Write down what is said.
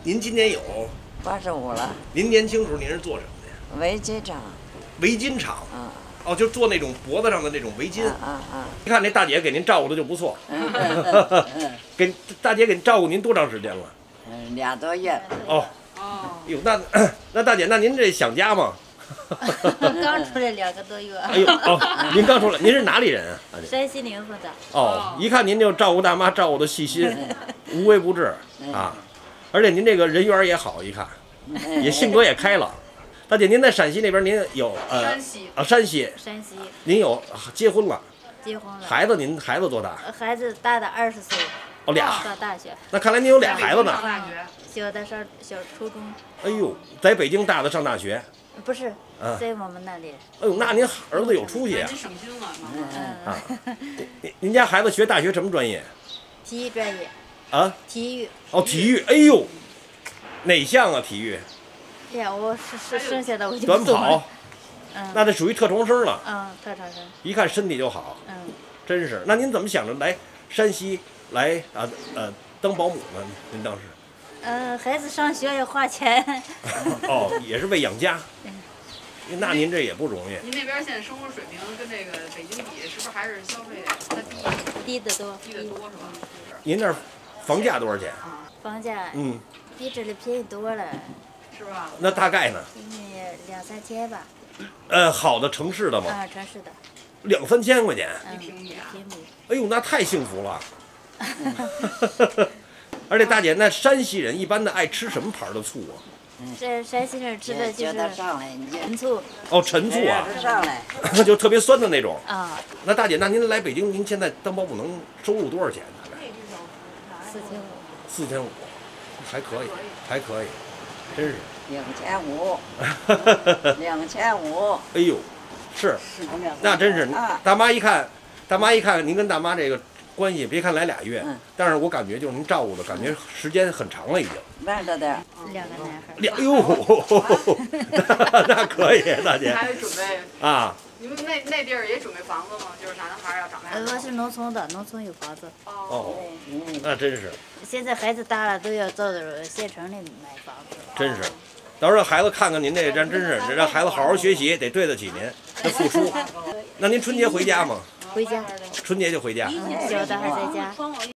您今年有 85了， 您年轻时候您是做什么的呀？ 围巾厂。 围巾厂。 嗯。 哦，就做那种脖子上的那种围巾。 嗯。 你看这大姐给您照顾的就不错。给大姐给照顾您多长时间了 ？2多月。 哦。哟，那大姐，那您这想家吗？ 刚出来2个多月。 哎呦哦，您刚出来，您是哪里人啊？ 山西临汾的。 哦，一看您就照顾大妈，照顾的细心，无微不至啊。而且您这个人缘也好，一看，也性格也开朗。大姐，您在陕西那边，您有山西啊，山西。 山西。 您有结婚了？ 结婚了。 您孩子多大？ 孩子大的20岁。 哦，俩。 上大学。 那看来您有俩孩子呢。 小的上初中。 哎呦，在北京大的上大学。 不是，在我们那里。 哎呦，那您儿子有出息啊！ 您省心了， 啊，您家孩子学大学什么专业？ 体育专业。 啊？ 体育。 哦，体育。哎呦，哪项啊？体育？ 哎呀，我是剩下的我就短跑。那这属于特长生了。 特长生。 一看身体就好。真是。那您怎么想着来山西来当保姆呢？您当时？ 孩子上学要花钱。 哦，也是为养家。那您这也不容易。 您那边现在生活水平跟这个北京比，是不是还是消费它低得多？ 低得多是吧？ 您那儿房价多少钱？ 房价比这里便宜多了。 是吧？ 那大概呢 ？2、3千吧。 好的城市的吗？ 城市的。 2、3千块钱。 1平米啊！ 哎呦，那太幸福了。而且大姐，那山西人一般的爱吃什么牌的醋啊？ 这山西人吃的就是陈醋。 哦，陈醋啊，就特别酸的那种。那大姐，那您来北京，您现在当保姆能收入多少钱？大概 4500。 4500，还可以，还可以，真是。 2500。 哎呦，是，那真是。大妈一看您跟大妈这个关系，别看来2月，但是我感觉就是您照顾的感觉时间很长了已经。 慢着点。 2个男孩。 哎呦，那可以，大姐。 还得准备啊？ 你们那地儿也准备房子吗？就是男孩要长大。 我是农村的，农村有房子。 哦，那真是。 现在孩子大了，都要到县城里买房子。 真是，到时候让孩子看看您这，真是让孩子好好学习，得对得起您的付出。那您春节回家吗？ 回家。 春节就回家。 小的还在家。